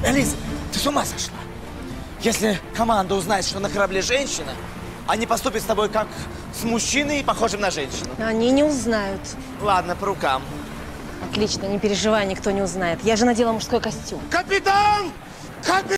Элиза, ты с ума сошла? Если команда узнает, что на корабле женщина, они поступят с тобой как с мужчиной, похожим на женщину. Они не узнают. Ладно, по рукам. Отлично, не переживай, никто не узнает. Я же надела мужской костюм. Капитан! Капитан!